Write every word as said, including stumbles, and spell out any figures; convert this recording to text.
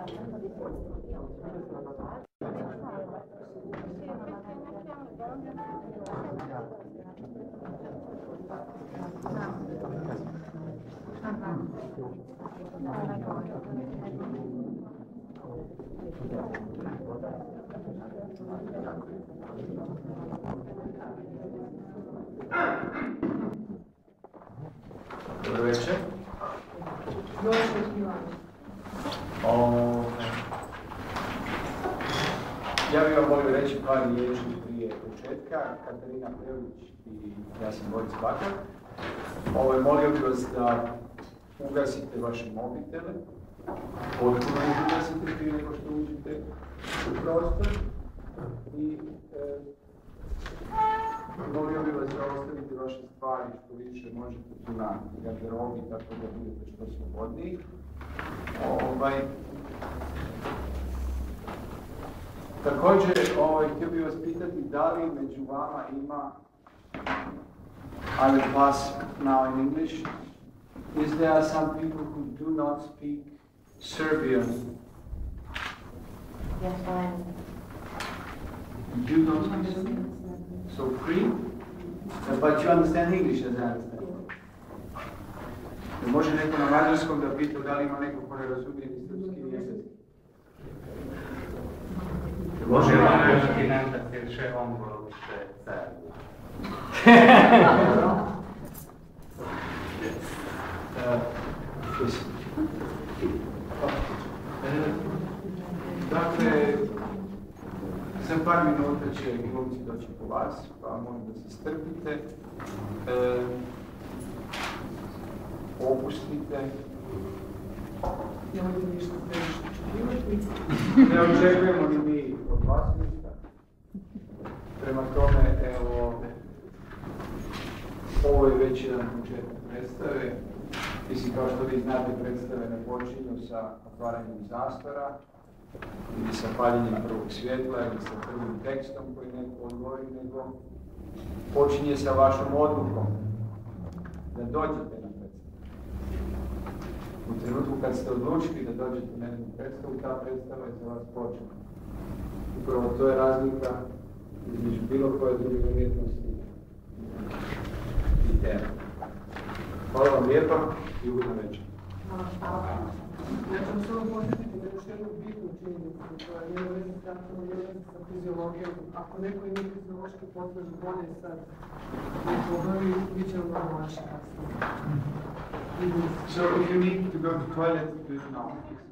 Dobro večer. O, ja bih vam volio reći par riječi prije početka. Katarina Pejović i ja sam Boris Bakar. Ovo je, molio bih vas da ugasite vaše mobitele, potpuno ih ugasite prije nego što uđete u prostor i e, molio bih vas da ostavite vaše stvari što više možete tu na garderobi, tako da budete što slobodniji. Ovaj, također, ovaj, htio bih vas pitati da li među vama ima, I will pass now in English, is there some people who do not speak Serbian? Yes, I am. Do not speak Serbian? So free? Uh, but you understand English as I understand. Može neko na mađarskom da pita da li ima neko ko ne razumije ni srpski ni jezik? Može vam reći nam da se še on voliše Serbiju. Dakle, za par minuta će glumci doći po vas, pa molim da se strpite, e, opustite. Ne očekujemo ni mi od vas ništa. Prema tome, evo, ovo je već jedan početak predstave. Mislim, kao što vi znate, predstave ne počinju sa otvaranjem zastora, ili sa paljenjem prvog svjetla, ili sa prvim tekstom koji neko odgovori, nego počinje sa vašom odlukom da dođete na predstavu. U trenutku kad ste odlučili da dođete na jednu predstavu, ta predstava je za vas počela. Upravo to je razlika između bilo koje druge umjetnosti i tema. Hvala vam lijepa i ugodna večer. Ja ću samo posjetiti da još jednu bitnu činjenicu, koja nije veze s aktivnom veze sa fiziologijom. Ako neko ima fiziološki potvrdu bolje sad ne pobavi, bit će vam lakše kasnije. So if you need to go to the toilet, do it now.